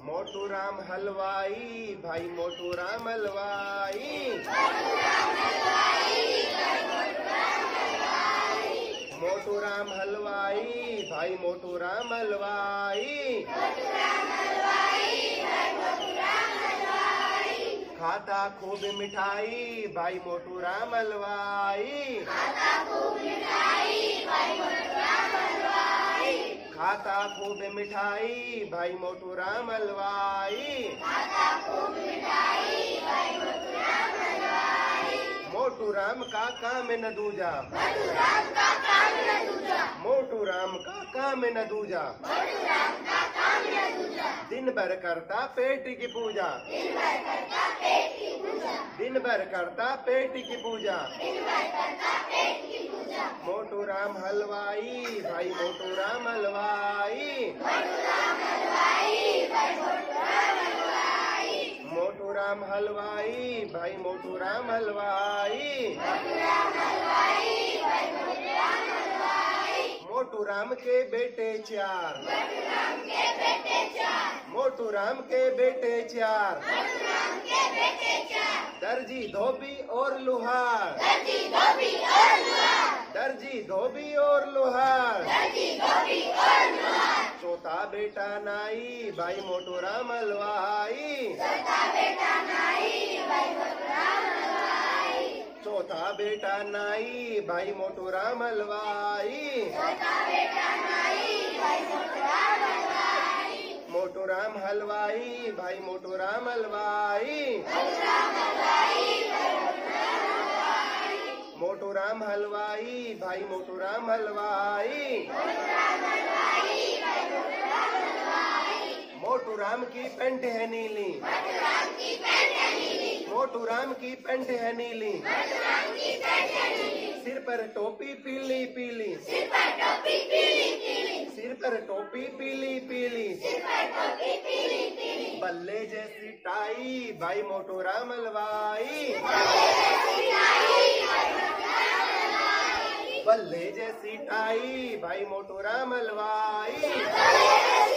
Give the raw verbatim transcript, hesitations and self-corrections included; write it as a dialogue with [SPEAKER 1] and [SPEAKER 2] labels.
[SPEAKER 1] मोटू राम हलवाई भाई मोटू राम हलवाई। मोटू राम हलवाई भाई मोटू राम हलवाई। खाता खूब मिठाई भाई मोटू राम हलवाई। खाता खूब मिठाई भाई मोटू राम हलवाई। मोटू राम का काम न दूजा, मोटू राम का काम न दूजा। दिन भर करता पेट की पूजा, दिन भर करता पेट की पूजा। मोटू राम हलवाई भाई मोटू राम हलवाई। मोटू राम हलवाई भाई मोटू राम हलवाई। मोटू राम के बेटे चार, मोटू राम के बेटे चार। दर्जी धोबी और लोहार, दर्जी धोबी और लोहार। चौथा बेटा नाई भाई मोटू राम हलवाई। चौथा बेटा नाई भाई मोटू राम हलवाई। मोटू राम हलवाई भाई मोटू राम हलवाई। मोटू राम हलवाई भाई मोटू राम हलवाई। मोटू राम की पेंट है नीली, मोटू राम की पेंट है नीली। सिर पर टोपी पीली पीली, सिर पर टोपी पीली पीली। बल्ले जैसी टाई भाई मोटू राम हलवाई। बल्ले जैसी टाई भाई मोटू राम हलवाई।